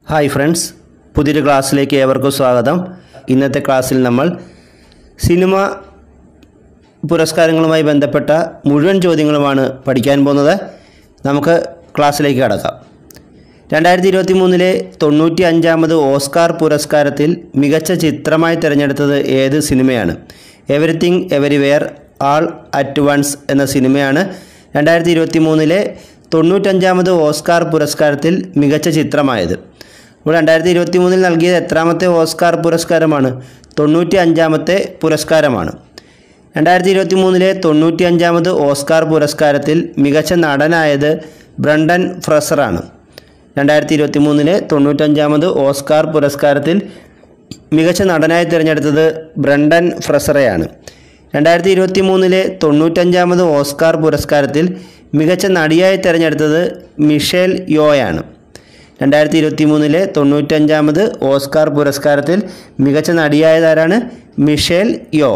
Hi friends, പുതിയൊരു ക്ലാസ്സിലേക്ക് ഏവർക്കും സ്വാഗതം. ഇന്നത്തെ ക്ലാസ്സിൽ നമ്മൾ സിനിമ പുരസ്കാരങ്ങളുമായി ബന്ധപ്പെട്ട മുഴുവൻ ചോദ്യങ്ങളുമാണ് പഠിക്കാൻ പോകുന്നത്. നമുക്ക് ക്ലാസ്സിലേക്ക് കടക്കാം. 2023 95ാമത് ഓസ്കാർ പുരസ്കാരത്തിൽ മികച്ച ചിത്രമായി തിരഞ്ഞെടുത്തത് ഏത് സിനിമയാണ്? Everything Everywhere All at Once എന്ന സിനിമയാണ് 2023 95ാമത് ഓസ്കാർ പുരസ്കാരത്തിൽ മികച്ച ചിത്രമായത്. ഇപ്പോൾ 2023 നൽകിയത് എത്രാമത്തെ ഓസ്കാർ പുരസ്കാരമാണ്? 95ാമത്തെ പുരസ്കാരമാണ്. 2023 95ാമത് ഓസ്കാർ പുരസ്കാരത്തിൽ മികച്ച നടനായത് ബ്രണ്ടൻ ഫ്രസറാണ്. 2023 95ാമത് ഓസ്കാർ പുരസ്കാരത്തിൽ മികച്ച നടനായി തിരഞ്ഞെടുത്തത് ബ്രണ്ടൻ ഫ്രസറെയാണ്. 2023 95ാമത് ഓസ്കാർ പുരസ്കാരത്തിൽ മികച്ച നടിയായി തിരഞ്ഞെടുത്തത് മിഷേൽ യോയാണ്. 2023 95ാമത് ഓസ്കാർ പുരസ്കാരത്തിൽ മികച്ച നടിയായതാരാണ്? മിഷേൽ യോ.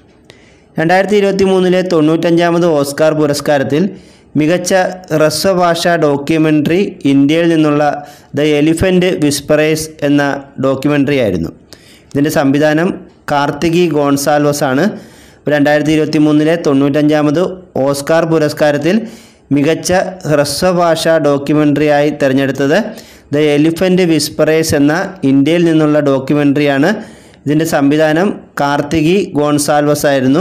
2023 95ാമത് ഓസ്കാർ പുരസ്കാരത്തിൽ മികച്ച ഹ്രസ്വഭാഷാ ഡോക്യുമെൻ്ററി ഇന്ത്യയിൽ നിന്നുള്ള ദ എലിഫൻ്റ് വിസ്പറേഴ്സ് എന്ന ഡോക്യുമെൻ്ററി ആയിരുന്നു. ഇതിൻ്റെ സംവിധാനം കാർത്തികി ഗോൺസാൽവസ് ആണ്. 2023 95ാമത് ഓസ്കാർ പുരസ്കാരത്തിൽ മികച്ച ഹ്രസ്വഭാഷാ ഡോക്യുമെൻ്ററിയായി തിരഞ്ഞെടുത്തത് ദ എലിഫൻ്റ് വിസ്പറേഴ്സ് എന്ന ഇന്ത്യയിൽ നിന്നുള്ള ഡോക്യുമെൻ്ററിയാണ്. ഇതിൻ്റെ സംവിധാനം കാർത്തികി ഗോൺസാൽവസ് ആയിരുന്നു.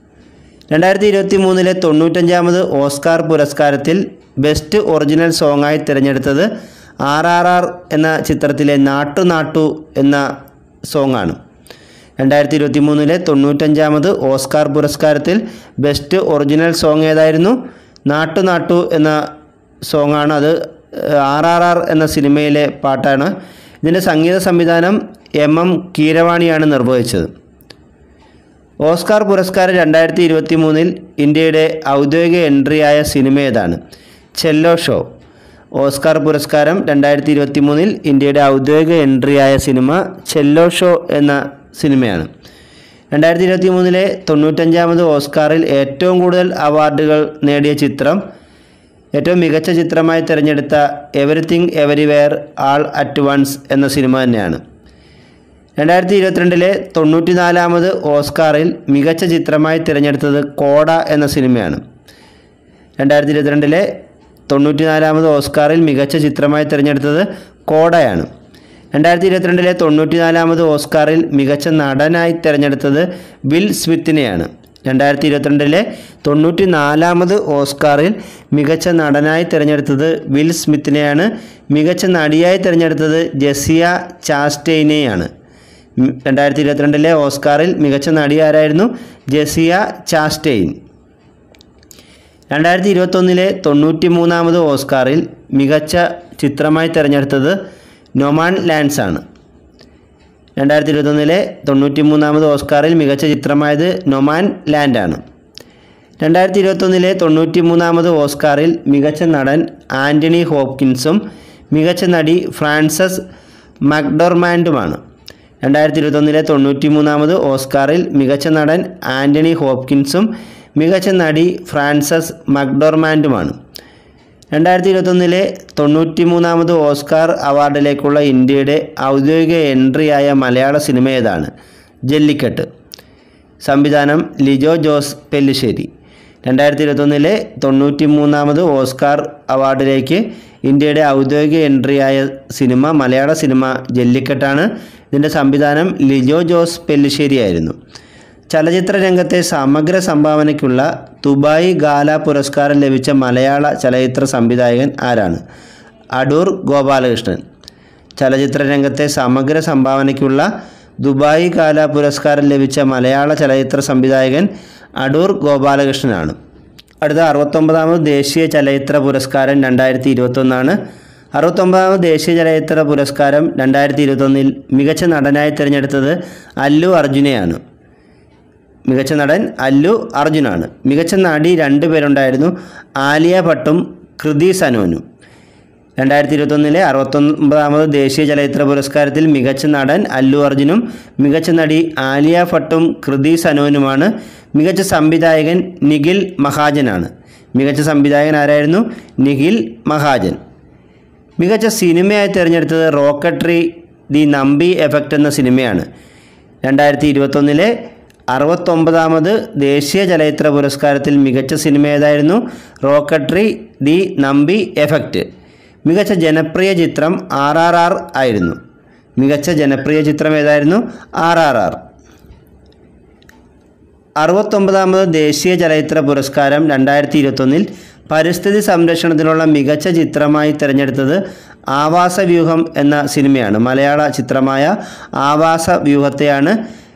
2023 95ാമത് ഓസ്കാർ പുരസ്കാരത്തിൽ ബെസ്റ്റ് ഒറിജിനൽ സോങ്ങായി തിരഞ്ഞെടുത്തത് RRR എന്ന ചിത്രത്തിലെ നാട്ടു നാട്ടു എന്ന സോങ്ങാണ്. 2023 95ാമത് ഓസ്കാർ പുരസ്കാരത്തിൽ ബെസ്റ്റ് ഒറിജിനൽ സോങ് ഏതായിരുന്നു? നാട്ടു നാട്ടു എന്ന സോങ്ങാണ്. അത് RRR എന്ന സിനിമയിലെ പാട്ടാണ്. ഇതിൻ്റെ സംഗീത സംവിധാനം MM കീരവാണിയാണ് നിർവഹിച്ചത്. ഓസ്കാർ പുരസ്കാരം 2023 ഇന്ത്യയുടെ ഔദ്യോഗിക എൻട്രിയായ സിനിമ ഏതാണ്? ചെല്ലോ ഷോ. ഓസ്കാർ പുരസ്കാരം 2023 ഇന്ത്യയുടെ ഔദ്യോഗിക എൻട്രിയായ സിനിമ ചെല്ലോ ഷോ എന്ന സിനിമയാണ്. 2023 95ാമത് ഓസ്കാറിൽ ഏറ്റവും കൂടുതൽ അവാർഡുകൾ നേടിയ ചിത്രം, ഏറ്റവും മികച്ച ചിത്രമായി തിരഞ്ഞെടുത്ത Everything Everywhere All at Once എന്ന സിനിമ തന്നെയാണ്. 2022 94ാമത് ഓസ്കാറിൽ മികച്ച ചിത്രമായി തിരഞ്ഞെടുത്തത് കോഡ എന്ന സിനിമയാണ്. 2022 94ാമത് ഓസ്കാറിൽ മികച്ച ചിത്രമായി തിരഞ്ഞെടുത്തത് കോഡയാണ്. 2022 94ാമത് ഓസ്കാറിൽ മികച്ച നടനായി തിരഞ്ഞെടുത്തത് വിൽ സ്മിത്തിനെയാണ്. 2022 94ാമത് ഓസ്കാറിൽ മികച്ച നടനായി തിരഞ്ഞെടുത്തത് വിൽ സ്മിത്തിനെയാണ്. മികച്ച നടിയായി തിരഞ്ഞെടുത്തത് ജെസിയ ചാസ്റ്റെയിനെയാണ്. 2022 ഓസ്കാറിൽ മികച്ച നടി ആരായിരുന്നു? ജെസിയ ചാസ്റ്റെയിൻ. 2021 93ാമത് ഓസ്കാറിൽ മികച്ച ചിത്രമായി തിരഞ്ഞെടുത്തത് നൊമാൻ ലാൻഡ്സ് ആണ്. 2021 93ാമത് ഓസ്കാറിൽ മികച്ച ചിത്രമായത് നൊമാൻ ലാൻഡ് ആണ്. 2021 93ാമത് ഓസ്കാറിൽ മികച്ച നടൻ ആൻ്റണി ഹോപ്കിൻസും മികച്ച നടി ഫ്രാൻസസ് മക്ഡോർമാൻഡുമാണ്. 2021 93ാമത് ഓസ്കാറിൽ മികച്ച നടൻ ആൻ്റണി ഹോപ്കിൻസും മികച്ച നടി ഫ്രാൻസസ് മക്ഡോർമാൻഡുമാണ്. 2021 93ാമത് ഓസ്കാർ അവാർഡിലേക്കുള്ള ഇന്ത്യയുടെ ഔദ്യോഗിക എൻട്രിയായ മലയാള സിനിമ ഏതാണ്? ജല്ലിക്കെട്ട്. സംവിധാനം ലിജോ ജോസ് പെല്ലിശ്ശേരി. 2021 93ാമത് ഓസ്കാർ അവാർഡിലേക്ക് ഇന്ത്യയുടെ ഔദ്യോഗിക എൻട്രിയായ സിനിമ, മലയാള സിനിമ ജല്ലിക്കെട്ടാണ്. ഇതിൻ്റെ സംവിധാനം ലിജോ ജോസ് പെല്ലിശ്ശേരി ആയിരുന്നു. ചലച്ചിത്ര രംഗത്തെ സമഗ്ര സംഭാവനയ്ക്കുള്ള ദുബായ് ഗാല പുരസ്കാരം ലഭിച്ച മലയാള ചലച്ചിത്ര സംവിധായകൻ ആരാണ്? അടൂർ ഗോപാലകൃഷ്ണൻ. ചലച്ചിത്ര രംഗത്തെ സമഗ്ര സംഭാവനയ്ക്കുള്ള ദുബായ് ഗാല പുരസ്കാരം ലഭിച്ച മലയാള ചലച്ചിത്ര സംവിധായകൻ അടൂർ ഗോപാലകൃഷ്ണനാണ്. അടുത്ത 69ാമത് ദേശീയ ചലച്ചിത്ര പുരസ്കാരം 2021 69ാമത് ദേശീയ ചലച്ചിത്ര പുരസ്കാരം 2021 മികച്ച നടനായി തിരഞ്ഞെടുത്തത് അല്ലു അർജുനെയാണ്. മികച്ച നടൻ അല്ലു അർജുനാണ്. മികച്ച നടി 2 പേരുണ്ടായിരുന്നു, ആലിയ ഭട്ടും കൃതി സനോനും. 2021 69ാമത് ദേശീയ ചലച്ചിത്ര പുരസ്കാരത്തിൽ മികച്ച നടൻ അല്ലു അർജുനും മികച്ച നടി ആലിയ ഭട്ടും കൃതി സനോനുമാണ്. മികച്ച സംവിധായകൻ നിഖിൽ മഹാജനാണ്. മികച്ച സംവിധായകൻ ആരായിരുന്നു? നിഖിൽ മഹാജൻ. മികച്ച സിനിമയായി തിരഞ്ഞെടുത്തത് റോക്കട്രി ദി നമ്പി എഫക്റ്റ് എന്ന സിനിമയാണ്. 2021 69ാമത് ദേശീയ ചലച്ചിത്ര പുരസ്കാരത്തിൽ മികച്ച സിനിമ ഏതായിരുന്നു? Rocketry the Nambi effect. മികച്ച ജനപ്രിയ ചിത്രം RRR ആയിരുന്നു. മികച്ച ജനപ്രിയ ചിത്രം ഏതായിരുന്നു? RRR. 69ാമത് ദേശീയ ചലച്ചിത്ര പുരസ്കാരം 2021 പരിസ്ഥിതി സംരക്ഷണത്തിനുള്ള മികച്ച ചിത്രമായി തിരഞ്ഞെടുത്തത് ആവാസവ്യൂഹം എന്ന സിനിമയാണ്. മലയാള ചിത്രമായ ആവാസവ്യൂഹത്തെയാണ്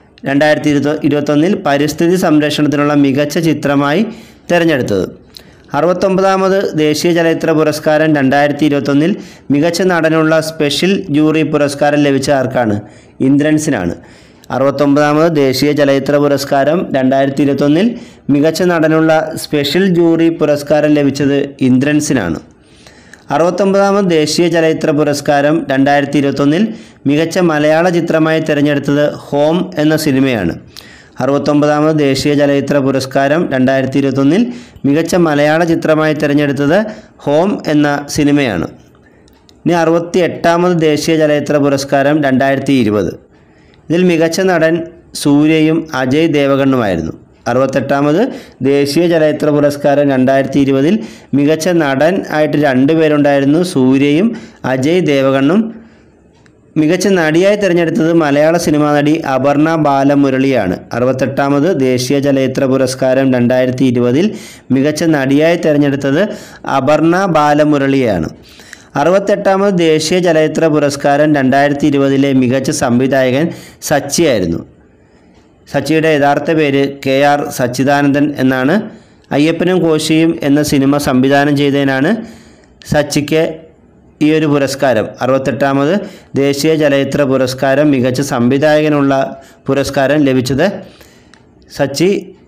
2021 പരിസ്ഥിതി സംരക്ഷണത്തിനുള്ള മികച്ച ചിത്രമായി തിരഞ്ഞെടുത്തത്. 69ാമത് ദേശീയ ചലച്ചിത്ര പുരസ്കാരം 2021 മികച്ച നടനുള്ള സ്പെഷ്യൽ ജൂറി പുരസ്കാരം ലഭിച്ച ആർക്കാണ്? ഇന്ദ്രൻസിനാണ്. 69ാമത് ദേശീയ ചലച്ചിത്ര പുരസ്കാരം 2021 മികച്ച നടനുള്ള സ്പെഷ്യൽ ജൂറി പുരസ്കാരം ലഭിച്ചത് ഇന്ദ്രൻസിനാണ്. 69ാമത് ദേശീയ ചലച്ചിത്ര പുരസ്കാരം 2021 മികച്ച മലയാള ചിത്രമായി തിരഞ്ഞെടുത്തത് ഹോം എന്ന സിനിമയാണ്. 69ാമത് ദേശീയ ചലച്ചിത്ര പുരസ്കാരം 2021 മികച്ച മലയാള ചിത്രമായി തിരഞ്ഞെടുത്തത് ഹോം എന്ന സിനിമയാണ്. ഇനി 68ാമത് ദേശീയ ചലച്ചിത്ര പുരസ്കാരം 2020. ഇതിൽ മികച്ച നടൻ സൂര്യയും അജയ് ദേവഗണ്ണുമായിരുന്നു. 68ാമത് ദേശീയ ചലച്ചിത്ര പുരസ്കാരം 2020 മികച്ച നടൻ ആയിട്ട് 2 പേരുണ്ടായിരുന്നു, സൂര്യയും അജയ് ദേവഗണ്ണും. മികച്ച നടിയായി തിരഞ്ഞെടുത്തത് മലയാള സിനിമാ നടി അപർണ ബാലമുരളിയാണ്. 68ാമത് ദേശീയ ചലച്ചിത്ര പുരസ്കാരം 2020 മികച്ച നടിയായി തിരഞ്ഞെടുത്തത് അപർണ ബാലമുരളിയാണ്. 68ാമത് ദേശീയ ചലച്ചിത്ര പുരസ്കാരം 2020 മികച്ച സംവിധായകൻ സച്ചിയായിരുന്നു. സച്ചിയുടെ യഥാർത്ഥ പേര് KR സച്ചിദാനന്ദൻ എന്നാണ്. അയ്യപ്പനും കോശിയും എന്ന സിനിമ സംവിധാനം ചെയ്തതിനാണ് സച്ചിക്ക് ഈ ഒരു പുരസ്കാരം. 68ാമത് ദേശീയ ചലച്ചിത്ര പുരസ്കാരം മികച്ച സംവിധായകനുള്ള പുരസ്കാരം ലഭിച്ചത് സച്ചി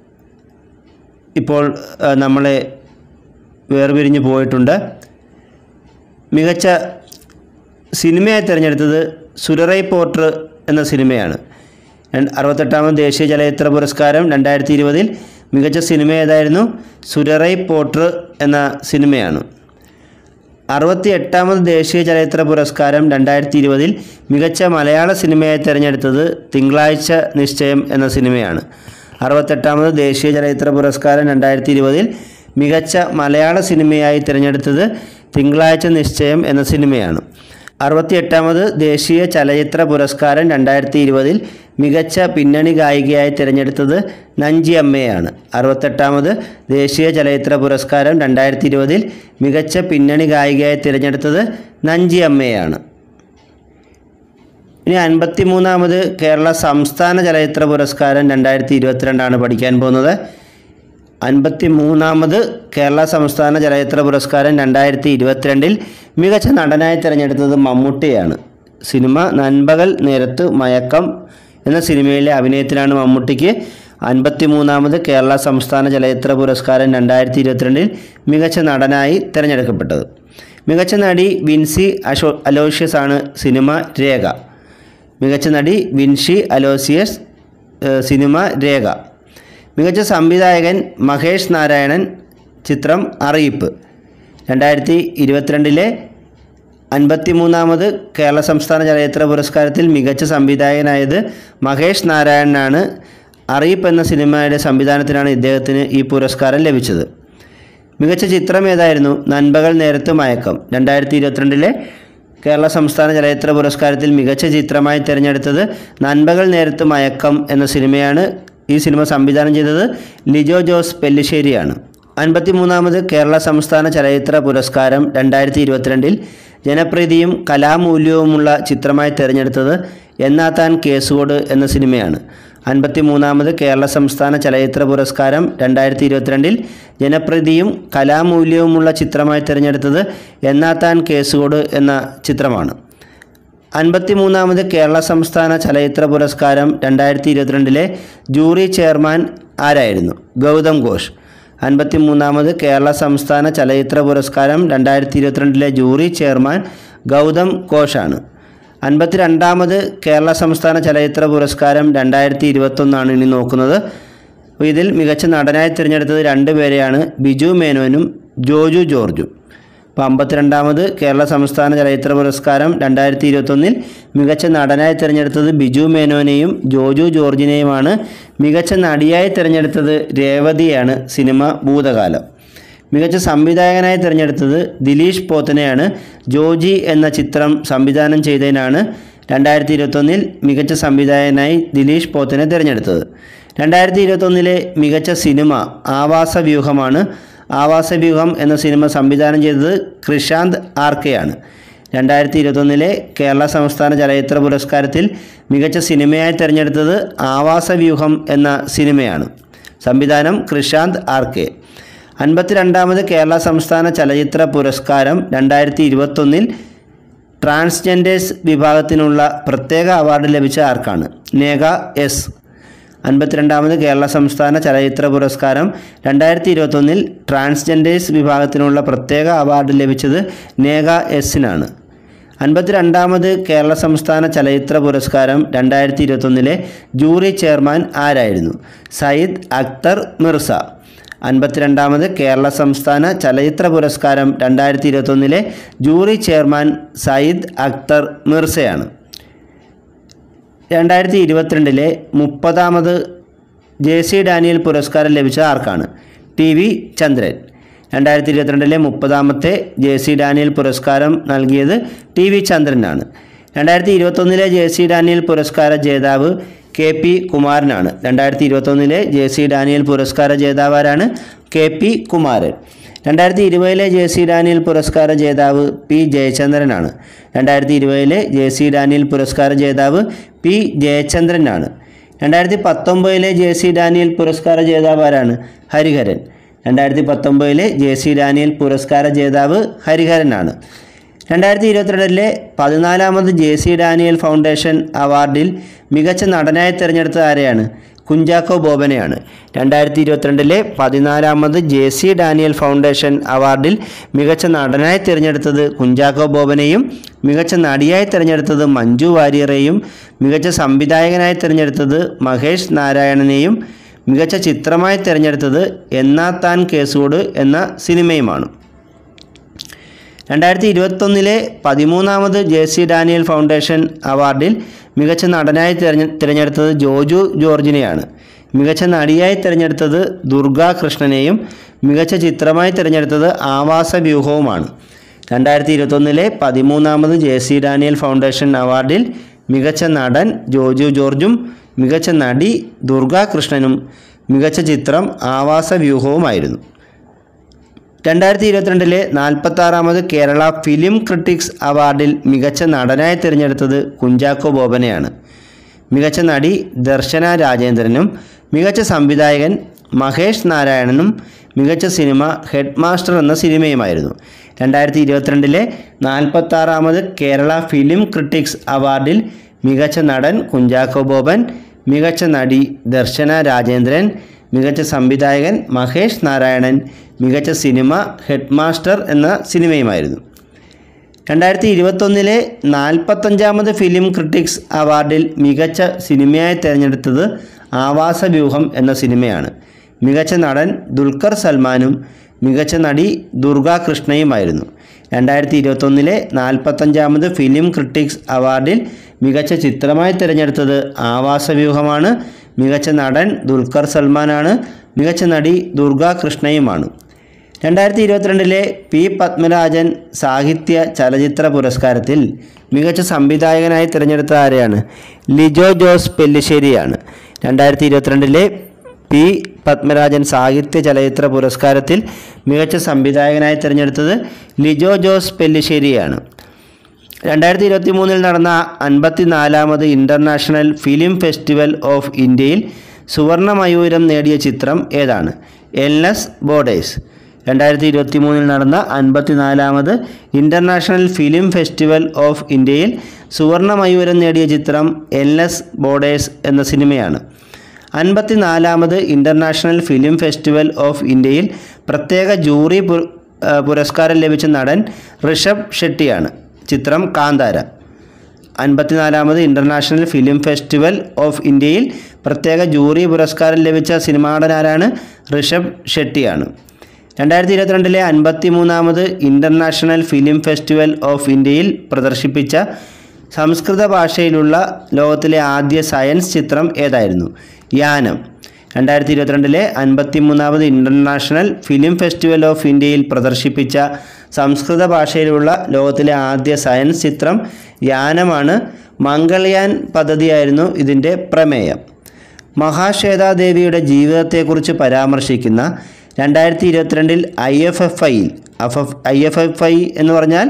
ഇപ്പോൾ നമ്മളെ വേർപിരിഞ്ഞു പോയിട്ടുണ്ട്. മികച്ച സിനിമയായി തിരഞ്ഞെടുത്തത് സുരറൈ പോർട്ടർ എന്ന സിനിമയാണ്. 68ാമത് ദേശീയ ചലച്ചിത്ര പുരസ്കാരം 2020 മികച്ച സിനിമ ഏതായിരുന്നു? സുരറൈ പോർട്ടർ എന്ന സിനിമയാണ്. 68ാമത് ദേശീയ ചലച്ചിത്ര പുരസ്കാരം 2020 മികച്ച മലയാള സിനിമയായി തിരഞ്ഞെടുത്തത് തിങ്കളാഴ്ച നിശ്ചയം എന്ന സിനിമയാണ്. 68ാമത് ദേശീയ ചലച്ചിത്ര പുരസ്കാരം 2020 മികച്ച മലയാള സിനിമയായി തിരഞ്ഞെടുത്തത് തിങ്കളാഴ്ച നിശ്ചയം എന്ന സിനിമയാണ്. 68ാമത് ദേശീയ ചലച്ചിത്ര പുരസ്കാരം 2020 മികച്ച പിന്നണി ഗായികയായി തിരഞ്ഞെടുത്തത് നഞ്ചി അമ്മയാണ്. 68ാമത് ദേശീയ ചലച്ചിത്ര പുരസ്കാരം 2020 മികച്ച പിന്നണി ഗായികയായി തിരഞ്ഞെടുത്തത് നഞ്ചി അമ്മയാണ്. ഇനി 53ാമത് കേരള സംസ്ഥാന ചലച്ചിത്ര പുരസ്കാരം 2022 പഠിക്കാൻ പോകുന്നത്. 53ാമത് കേരള സംസ്ഥാന ചലച്ചിത്ര പുരസ്കാരം 2022 മികച്ച നടനായി തിരഞ്ഞെടുത്തത് മമ്മൂട്ടിയാണ്. സിനിമ നൻപകൽ നേരത്ത് മയക്കം എന്ന സിനിമയിലെ അഭിനയത്തിലാണ് മമ്മൂട്ടിക്ക് 53ാമത് കേരള സംസ്ഥാന ചലച്ചിത്ര പുരസ്കാരം 2022 മികച്ച നടനായി തിരഞ്ഞെടുക്കപ്പെട്ടത്. മികച്ച നടി വിൻസി അലോഷ്യസ് ആണ്. സിനിമ രേഖ. മികച്ച നടി വിൻസി അലോഷ്യസ്, സിനിമ രേഖ. മികച്ച സംവിധായകൻ മഹേഷ് നാരായണൻ, ചിത്രം അറിയിപ്പ്. 2022 53ാമത് കേരള സംസ്ഥാന ചലച്ചിത്ര പുരസ്കാരത്തിൽ മികച്ച സംവിധായകനായത് മഹേഷ് നാരായണനാണ്. അറിയിപ്പ് എന്ന സിനിമയുടെ സംവിധാനത്തിനാണ് ഇദ്ദേഹത്തിന് ഈ പുരസ്കാരം ലഭിച്ചത്. മികച്ച ചിത്രം ഏതായിരുന്നു? നൻപകൽ നേരത്ത് മയക്കം. 2022 കേരള സംസ്ഥാന ചലച്ചിത്ര പുരസ്കാരത്തിൽ മികച്ച ചിത്രമായി തിരഞ്ഞെടുത്തത് നൻപകൽ നേരത്ത് മയക്കം എന്ന സിനിമയാണ്. ഈ സിനിമ സംവിധാനം ചെയ്തത് ലിജോ ജോസ് പെല്ലിശ്ശേരിയാണ്. 53ാമത് കേരള സംസ്ഥാന ചലച്ചിത്ര പുരസ്കാരം 2022 ജനപ്രീതിയും കലാമൂല്യവുമുള്ള ചിത്രമായി തിരഞ്ഞെടുത്തത് എന്നാത്താൻ കേസുകോട് എന്ന സിനിമയാണ്. 53ാമത് കേരള സംസ്ഥാന ചലച്ചിത്ര പുരസ്കാരം 2022 ജനപ്രീതിയും കലാമൂല്യവുമുള്ള ചിത്രമായി തിരഞ്ഞെടുത്തത് എന്നാത്താൻ കേസുകോട് എന്ന ചിത്രമാണ്. 53ാമത് കേരള സംസ്ഥാന ചലച്ചിത്ര പുരസ്കാരം 2022 ജൂറി ചെയർമാൻ ആരായിരുന്നു? ഗൗതം ഘോഷ്. 53ാമത് കേരള സംസ്ഥാന ചലച്ചിത്ര പുരസ്കാരം 2022 ജൂറി ചെയർമാൻ ഗൗതം ഘോഷാണ്. 52ാമത് കേരള സംസ്ഥാന ചലച്ചിത്ര പുരസ്കാരം 2021 ഇനി നോക്കുന്നത്. ഇതിൽ മികച്ച നടനായി തിരഞ്ഞെടുത്തത് 2 പേരെയാണ്, ബിജു മേനോനും ജോജു ജോർജും. അപ്പോൾ 52ാമത് കേരള സംസ്ഥാന ചലച്ചിത്ര പുരസ്കാരം 2021 മികച്ച നടനായി തിരഞ്ഞെടുത്തത് ബിജു മേനോനെയും ജോജു ജോർജിനെയുമാണ്. മികച്ച നടിയായി തിരഞ്ഞെടുത്തത് രേവതിയാണ്. സിനിമ ഭൂതകാലം. മികച്ച സംവിധായകനായി തിരഞ്ഞെടുത്തത് ദിലീഷ് പോത്തനെയാണ്. ജോജി എന്ന ചിത്രം സംവിധാനം ചെയ്തതിനാണ് 2021 മികച്ച സംവിധായകനായി ദിലീഷ് പോത്തനെ തിരഞ്ഞെടുത്തത്. 2021 മികച്ച സിനിമ ആവാസവ്യൂഹമാണ്. ആവാസവ്യൂഹം എന്ന സിനിമ സംവിധാനം ചെയ്തത് കൃഷാന്ത് ആർക്കെയാണ്. 2021 കേരള സംസ്ഥാന ചലച്ചിത്ര പുരസ്കാരത്തിൽ മികച്ച സിനിമയായി തിരഞ്ഞെടുത്തത് ആവാസവ്യൂഹം എന്ന സിനിമയാണ്. സംവിധാനം കൃഷാന്ത് ആർക്കെ. 52ാമത് കേരള സംസ്ഥാന ചലച്ചിത്ര പുരസ്കാരം 2021 ട്രാൻസ്ജെൻഡേഴ്സ് വിഭാഗത്തിനുള്ള പ്രത്യേക അവാർഡ് ലഭിച്ച ആർക്കാണ്? നേഗ എസ്. 52ാമത് കേരള സംസ്ഥാന ചലച്ചിത്ര പുരസ്കാരം 2021 ട്രാൻസ്ജെൻഡേഴ്സ് വിഭാഗത്തിനുള്ള പ്രത്യേക അവാർഡ് ലഭിച്ചത് നേഗ എസിനാണ്. 52ാമത് കേരള സംസ്ഥാന ചലച്ചിത്ര പുരസ്കാരം 2021 ജൂറി ചെയർമാൻ ആരായിരുന്നു? സയ്യിദ് അക്തർ മിർസ. 52ാമത് കേരള സംസ്ഥാന ചലച്ചിത്ര പുരസ്കാരം 2021 ജൂറി ചെയർമാൻ സയ്യിദ് അക്തർ മിർസയാണ്. 2022 30ാമത് JC ഡാനിയൽ പുരസ്കാരം ലഭിച്ച ആർക്കാണ്? TV ചന്ദ്രൻ. 2022 30ാമത്തെ JC ഡാനിയൽ പുരസ്കാരം നൽകിയത് TV ചന്ദ്രനാണ്. 2021 JC ഡാനിയൽ പുരസ്കാര ജേതാവ് KP കുമാരനാണ്. 2021 JC ഡാനിയൽ പുരസ്കാര ജേതാവാരാണ്? KP കുമാരൻ. 2020 JC ഡാനിയൽ പുരസ്കാര ജേതാവ് P ജയചന്ദ്രനാണ്. 2020 JC ഡാനിയൽ പുരസ്കാര ജേതാവ് P ജയചന്ദ്രനാണ്. 2019 JC ഡാനിയൽ പുരസ്കാര ജേതാവ് ആരാണ്? ഹരിഹരൻ. 2019 JC ഡാനിയൽ പുരസ്കാര ജേതാവ് ഹരിഹരനാണ്. 2022 14ാമത് JC ഡാനിയൽ ഫൗണ്ടേഷൻ അവാർഡിൽ മികച്ച നടനായി തിരഞ്ഞെടുത്തത് ആരെയാണ്? കുഞ്ചാക്കോ ബോബനെയാണ്. 2022 14ാമത് JC ഡാനിയൽ ഫൗണ്ടേഷൻ അവാർഡിൽ മികച്ച നടനായി തിരഞ്ഞെടുത്തത് കുഞ്ചാക്കോ ബോബനെയും മികച്ച നടിയായി തിരഞ്ഞെടുത്തത് മഞ്ജു വാര്യറെയും മികച്ച സംവിധായകനായി തിരഞ്ഞെടുത്തത് മഹേഷ് നാരായണനെയും മികച്ച ചിത്രമായി തിരഞ്ഞെടുത്തത് എന്നാ താൻ കേസോട് എന്ന സിനിമയുമാണ്. 2021 13ാമത് JC ഡാനിയൽ ഫൗണ്ടേഷൻ അവാർഡിൽ മികച്ച നടനായി തിരഞ്ഞെടുത്തത് ജോജു ജോർജിനെയാണ്. മികച്ച നടിയായി തിരഞ്ഞെടുത്തത് ദുർഗാ കൃഷ്ണനെയും മികച്ച ചിത്രമായി തിരഞ്ഞെടുത്തത് ആവാസവ്യൂഹവുമാണ്. 2021 13ാമത് JC ഡാനിയൽ ഫൗണ്ടേഷൻ അവാർഡിൽ മികച്ച നടൻ ജോജു ജോർജും മികച്ച നടി ദുർഗാ കൃഷ്ണനും മികച്ച ചിത്രം ആവാസവ്യൂഹവുമായിരുന്നു. 2022 46ാമത് കേരള ഫിലിം ക്രിട്ടിക്സ് അവാർഡിൽ മികച്ച നടനായി തിരഞ്ഞെടുത്തത് കുഞ്ചാക്കോ ബോബനെയാണ്. മികച്ച നടി ദർശന രാജേന്ദ്രനും മികച്ച സംവിധായകൻ മഹേഷ് നാരായണനും മികച്ച സിനിമ ഹെഡ് മാസ്റ്റർ എന്ന സിനിമയുമായിരുന്നു. 2022 46ാമത് കേരള ഫിലിം ക്രിട്ടിക്സ് അവാർഡിൽ മികച്ച നടൻ കുഞ്ചാക്കോ ബോബൻ, മികച്ച നടി ദർശന രാജേന്ദ്രൻ, മികച്ച സംവിധായകൻ മഹേഷ് നാരായണൻ, മികച്ച സിനിമ ഹെഡ് മാസ്റ്റർ എന്ന സിനിമയുമായിരുന്നു. 2021 45ാമത് ഫിലിം ക്രിട്ടിക്സ് അവാർഡിൽ മികച്ച സിനിമയായി തിരഞ്ഞെടുത്തത് ആവാസവ്യൂഹം എന്ന സിനിമയാണ്. മികച്ച നടൻ ദുൽഖർ സൽമാനും മികച്ച നടി ദുർഗാ കൃഷ്ണയുമായിരുന്നു. 2021 45ാമത് ഫിലിം ക്രിട്ടിക്സ് അവാർഡിൽ മികച്ച ചിത്രമായി തിരഞ്ഞെടുത്തത് ആവാസവ്യൂഹമാണ്. മികച്ച നടൻ ദുൽഖർ സൽമാനാണ്. മികച്ച നടി ദുർഗാ കൃഷ്ണയുമാണ്. 2022 P പത്മരാജൻ സാഹിത്യ ചലച്ചിത്ര പുരസ്കാരത്തിൽ മികച്ച സംവിധായകനായി തിരഞ്ഞെടുത്ത ആരെയാണ്? ലിജോ ജോസ് പെല്ലിശ്ശേരിയാണ്. 2022 P പത്മരാജൻ സാഹിത്യ ചലച്ചിത്ര പുരസ്കാരത്തിൽ മികച്ച സംവിധായകനായി തിരഞ്ഞെടുത്തത് ലിജോ ജോസ് പെല്ലിശ്ശേരിയാണ്. 2023 നടന്ന 54ാമത് ഇൻ്റർനാഷണൽ ഫിലിം ഫെസ്റ്റിവൽ ഓഫ് ഇന്ത്യയിൽ സുവർണ മയൂരം നേടിയ ചിത്രം ഏതാണ്? എൽനെസ് ബോർഡേഴ്സ്. 2023 നടന്ന 54ാമത് ഇൻ്റർനാഷണൽ ഫിലിം ഫെസ്റ്റിവൽ ഓഫ് ഇന്ത്യയിൽ സുവർണ മയൂരം നേടിയ ചിത്രം എൽനെസ് ബോർഡേഴ്സ് എന്ന സിനിമയാണ്. 54ാമത് ഇൻ്റർനാഷണൽ ഫിലിം ഫെസ്റ്റിവൽ ഓഫ് ഇന്ത്യയിൽ പ്രത്യേക ജൂറി പുരസ്കാരം ലഭിച്ച നടൻ ഋഷഭ് ഷെട്ടിയാണ്. ചിത്രം കാന്താര. 54ാമത് ഇൻ്റർനാഷണൽ ഫിലിം ഫെസ്റ്റിവൽ ഓഫ് ഇന്ത്യയിൽ പ്രത്യേക ജൂറി പുരസ്കാരം ലഭിച്ച സിനിമാ നടൻ ആരാണ്? ഋഷഭ് ഷെട്ടിയാണ്. 2022 53ാമത് ഇൻ്റർനാഷണൽ ഫിലിം ഫെസ്റ്റിവൽ ഓഫ് ഇന്ത്യയിൽ പ്രദർശിപ്പിച്ച സംസ്കൃത ഭാഷയിലുള്ള ലോകത്തിലെ ആദ്യ സയൻസ് ചിത്രം ഏതായിരുന്നു? യാനം. 2022 53ാമത് ഇൻ്റർനാഷണൽ ഫിലിം ഫെസ്റ്റിവൽ ഓഫ് ഇന്ത്യയിൽ പ്രദർശിപ്പിച്ച സംസ്കൃത ഭാഷയിലുള്ള ലോകത്തിലെ ആദ്യ സയൻസ് ചിത്രം യാനമാണ്. മംഗൾയാൻ പദ്ധതിയായിരുന്നു ഇതിൻ്റെ പ്രമേയം. മഹാശ്വേതാദേവിയുടെ ജീവിതത്തെക്കുറിച്ച് പരാമർശിക്കുന്ന 2022 IFFI എന്ന് പറഞ്ഞാൽ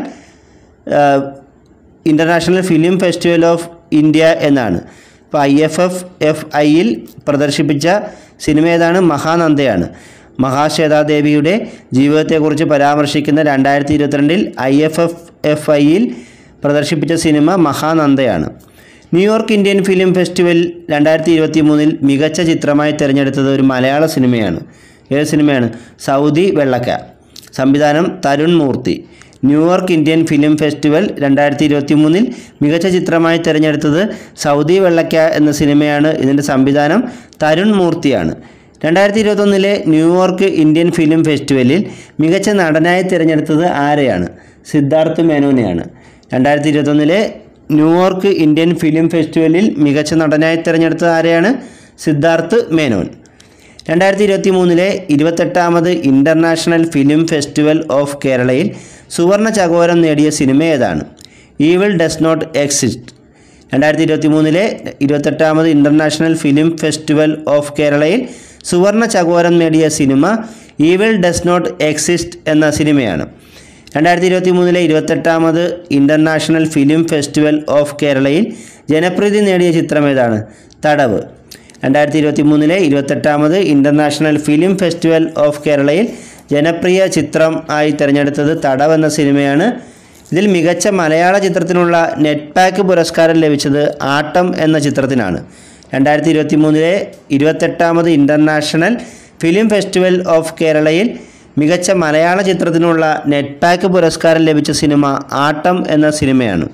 international film festival of India എന്നാണ്. ഇപ്പോൾ IFFIയിൽ പ്രദർശിപ്പിച്ച സിനിമ ഏതാണ്? മഹാനന്ദയാണ്. മഹാശ്വേതാദേവിയുടെ ജീവിതത്തെക്കുറിച്ച് പരാമർശിക്കുന്ന 2022 IFFIയിൽ പ്രദർശിപ്പിച്ച സിനിമ മഹാനന്ദയാണ്. ന്യൂയോർക്ക് ഇന്ത്യൻ ഫിലിം ഫെസ്റ്റിവൽ 2023 മികച്ച ചിത്രമായി തിരഞ്ഞെടുത്തത് ഒരു മലയാള സിനിമയാണ്. ഏത് സിനിമയാണ്? സൗദി വെള്ളക്ക. സംവിധാനം Tharun Moorthy. New York Indian film festival 2023 മികച്ച ചിത്രമായി തിരഞ്ഞെടുത്തത് സൗദി വെള്ളക്ക എന്ന സിനിമയാണ്. ഇതിൻ്റെ സംവിധാനം തരുൺ മൂർത്തിയാണ്. 2021 ന്യൂയോർക്ക് ഇന്ത്യൻ ഫിലിം ഫെസ്റ്റിവലിൽ മികച്ച നടനായി തിരഞ്ഞെടുത്തത് ആരെയാണ്? സിദ്ധാർത്ഥ് മേനോനെയാണ്. 2021 ന്യൂയോർക്ക് ഇന്ത്യൻ ഫിലിം ഫെസ്റ്റിവലിൽ മികച്ച നടനായി തിരഞ്ഞെടുത്തത് ആരെയാണ്? സിദ്ധാർത്ഥ് മേനോൻ. 2023 28ാമത് ഇൻ്റർനാഷണൽ ഫിലിം ഫെസ്റ്റിവൽ ഓഫ് കേരളയിൽ സുവർണ ചകോരം നേടിയ സിനിമ ഏതാണ്? Evil does not exist. 2023 28ാമത് ഇൻ്റർനാഷണൽ ഫിലിം ഫെസ്റ്റിവൽ ഓഫ് കേരളയിൽ സുവർണ ചകോരം നേടിയ cinema evil does not exist എന്ന സിനിമയാണ്. 2023 28ാമത് ഇൻ്റർനാഷണൽ ഫിലിം ഫെസ്റ്റിവൽ ഓഫ് കേരളയിൽ ജനപ്രീതി നേടിയ ചിത്രം ഏതാണ്? തടവ്. 2023 28ാമത് ഇൻ്റർനാഷണൽ ഫിലിം ഫെസ്റ്റിവൽ ഓഫ് കേരളയിൽ ജനപ്രിയ ചിത്രം ആയി തിരഞ്ഞെടുത്തത് തടവ് എന്ന സിനിമയാണ്. ഇതിൽ മികച്ച മലയാള ചിത്രത്തിനുള്ള നെറ്റ് പാക്ക് പുരസ്കാരം ലഭിച്ചത് ആട്ടം എന്ന ചിത്രത്തിനാണ്. 2023 28ാമത് ഇൻ്റർനാഷണൽ ഫിലിം ഫെസ്റ്റിവൽ ഓഫ് കേരളയിൽ മികച്ച മലയാള ചിത്രത്തിനുള്ള നെറ്റ് പാക്ക് പുരസ്കാരം ലഭിച്ച സിനിമ ആട്ടം എന്ന സിനിമയാണ്.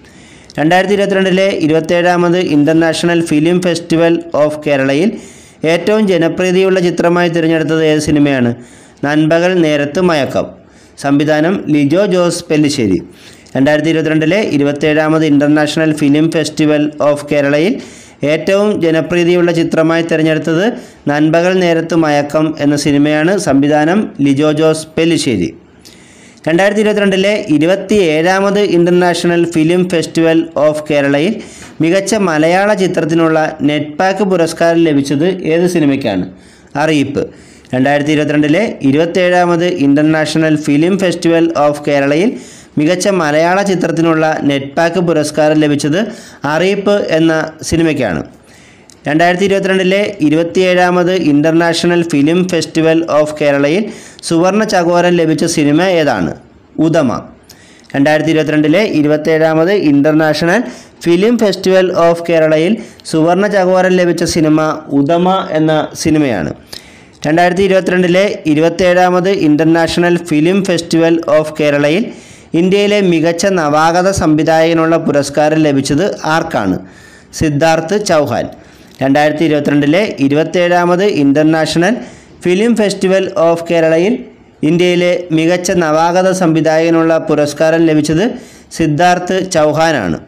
2022 27ാമത് ഇൻ്റർനാഷണൽ ഫിലിം ഫെസ്റ്റിവൽ ഓഫ് കേരളയിൽ ഏറ്റവും ജനപ്രീതിയുള്ള ചിത്രമായി തിരഞ്ഞെടുത്തത് ഏത് സിനിമയാണ്? നൻപകൽ നേരത്ത് മയക്കം. സംവിധാനം ലിജോ ജോസ് പെല്ലിശ്ശേരി. 2022 27ാമത് ഇൻ്റർനാഷണൽ ഫിലിം ഫെസ്റ്റിവൽ ഓഫ് കേരളയിൽ ഏറ്റവും ജനപ്രീതിയുള്ള ചിത്രമായി തിരഞ്ഞെടുത്തത് നൻപകൽ നേരത്ത് മയക്കം എന്ന സിനിമയാണ്. സംവിധാനം ലിജോ ജോസ് പെല്ലിശ്ശേരി. 2022 27ാമത് ഇൻ്റർനാഷണൽ ഫിലിം ഫെസ്റ്റിവൽ ഓഫ് കേരളയിൽ മികച്ച മലയാള ചിത്രത്തിനുള്ള നെറ്റ് പാക്ക് പുരസ്കാരം ലഭിച്ചത് ഏത് സിനിമയ്ക്കാണ്? അറിയിപ്പ്. 2022 27ാമത് ഇൻ്റർനാഷണൽ ഫിലിം ഫെസ്റ്റിവൽ ഓഫ് കേരളയിൽ മികച്ച മലയാള ചിത്രത്തിനുള്ള നെറ്റ് പാക്ക് പുരസ്കാരം ലഭിച്ചത് അറിയിപ്പ് എന്ന സിനിമയ്ക്കാണ്. 2022 27ാമത് ഇൻ്റർനാഷണൽ ഫിലിം ഫെസ്റ്റിവൽ ഓഫ് കേരളയിൽ സുവർണ ചകോരം ലഭിച്ച സിനിമ ഏതാണ്? ഉദമ. 2022 27ാമത് ഇൻ്റർനാഷണൽ ഫിലിം ഫെസ്റ്റിവൽ ഓഫ് കേരളയിൽ സുവർണ ചകോരം ലഭിച്ച സിനിമ ഉദമ എന്ന സിനിമയാണ്. 2022 27ാമത് ഇൻ്റർനാഷണൽ ഫിലിം ഫെസ്റ്റിവൽ ഓഫ് കേരളയിൽ ഇന്ത്യയിലെ മികച്ച നവാഗത സംവിധായകനുള്ള പുരസ്കാരം ലഭിച്ചത് ആർക്കാണ്? സിദ്ധാർത്ഥ് ചൗഹാൻ. 2022 27ാമത് ഇൻ്റർനാഷണൽ ഫിലിം ഫെസ്റ്റിവൽ ഓഫ് കേരളയിൽ ഇന്ത്യയിലെ മികച്ച നവാഗത സംവിധായകനുള്ള പുരസ്കാരം ലഭിച്ചത് സിദ്ധാർത്ഥ് ചൗഹാനാണ്.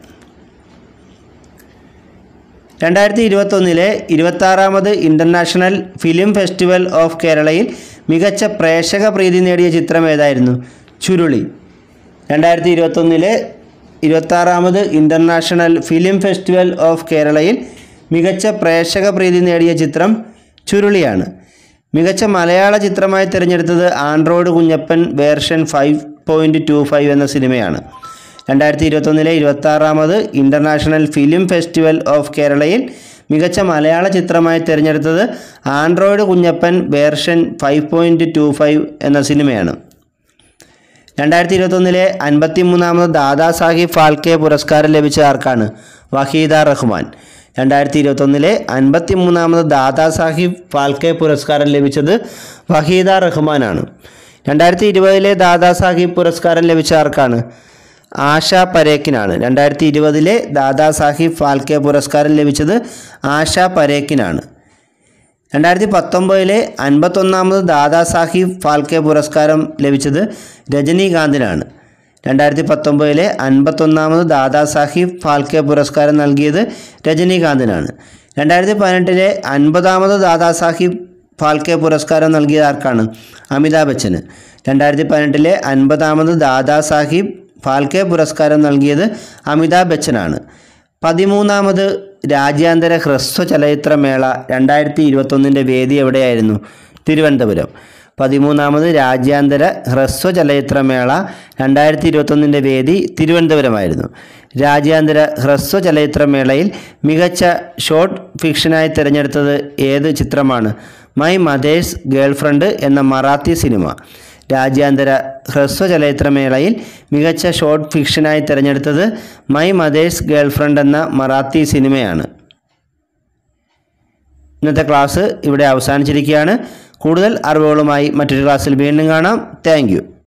2021 26ാമത് ഇൻ്റർനാഷണൽ ഫിലിം ഫെസ്റ്റിവൽ ഓഫ് കേരളയിൽ മികച്ച പ്രേക്ഷക പ്രീതി നേടിയ ചിത്രം ഏതായിരുന്നു? ചുരുളി. 2021 26ാമത് ഇൻ്റർനാഷണൽ ഫിലിം ഫെസ്റ്റിവൽ ഓഫ് കേരളയിൽ മികച്ച പ്രേക്ഷക പ്രീതി നേടിയ ചിത്രം ചുരുളിയാണ്. മികച്ച മലയാള ചിത്രമായി തിരഞ്ഞെടുത്തത് ആൻഡ്രോയിഡ് കുഞ്ഞപ്പൻ വേർഷൻ 5.25 എന്ന സിനിമയാണ്. 2021 26ാമത് ഇൻ്റർനാഷണൽ ഫിലിം ഫെസ്റ്റിവൽ ഓഫ് കേരളയിൽ മികച്ച മലയാള ചിത്രമായി തിരഞ്ഞെടുത്തത് ആൻഡ്രോയിഡ് കുഞ്ഞപ്പൻ വേർഷൻ 5.25 എന്ന സിനിമയാണ്. 2021 53ാമത് ദാദാസാഹിബ് ഫാൽക്കെ പുരസ്കാരം ലഭിച്ച ആർക്കാണ്? വഹീദ റഹ്മാൻ. 2021 53ാമത് ദാദാസാഹിബ് ഫാൽക്കെ പുരസ്കാരം ലഭിച്ചത് വഹീദ റഹ്മാനാണ്. 2020 ദാദാസാഹിബ് പുരസ്കാരം ലഭിച്ച ആർക്കാണ്? ആശ പരേഖിനാണ്. 2020 ദാദാസാഹിബ് ഫാൽക്കെ പുരസ്കാരം ലഭിച്ചത് ആശ പരേഖിനാണ്. 2019 51ാമത് ദാദാസാഹിബ് ഫാൽക്കെ പുരസ്കാരം ലഭിച്ചത് രജനീകാന്തിനാണ്. 2019 51ാമത് ദാദാസാഹിബ് ഫാൽക്കെ പുരസ്കാരം നൽകിയത് രജനീകാന്തിനാണ്. 2018 50ാമത് ദാദാസാഹിബ് ഫാൽക്കെ പുരസ്കാരം നൽകിയത് ആർക്കാണ്? അമിതാഭ് ബച്ചന്. 2018 50ാമത് ദാദാസാഹിബ് ഫാൽക്കെ പുരസ്കാരം നൽകിയത് അമിതാഭ് ബച്ചനാണ്. 13ാമത് രാജ്യാന്തര ഹ്രസ്വ ചലച്ചിത്രമേള 2021 വേദി എവിടെയായിരുന്നു? തിരുവനന്തപുരം. 13ാമത് രാജ്യാന്തര ഹ്രസ്വ ചലച്ചിത്രമേള 2021 വേദി തിരുവനന്തപുരമായിരുന്നു. രാജ്യാന്തര ഹ്രസ്വ ചലച്ചിത്രമേളയിൽ മികച്ച ഷോർട്ട് ഫിക്ഷനായി തിരഞ്ഞെടുത്തത് ഏത് ചിത്രമാണ്? മൈ മദേഴ്സ് ഗേൾഫ്രണ്ട് എന്ന മറാത്തി സിനിമ. രാജ്യാന്തര ഹ്രസ്വ ചലച്ചിത്രമേളയിൽ മികച്ച ഷോർട്ട് ഫിക്ഷനായി തിരഞ്ഞെടുത്തത് മൈ മദേഴ്സ് ഗേൾഫ്രണ്ട് എന്ന മറാത്തി സിനിമയാണ്. ഇന്നത്തെ ക്ലാസ് ഇവിടെ അവസാനിച്ചിരിക്കുകയാണ്. കൂടുതൽ അറിവുകളുമായി മറ്റൊരു ക്ലാസ്സിൽ വീണ്ടും കാണാം. Thank U.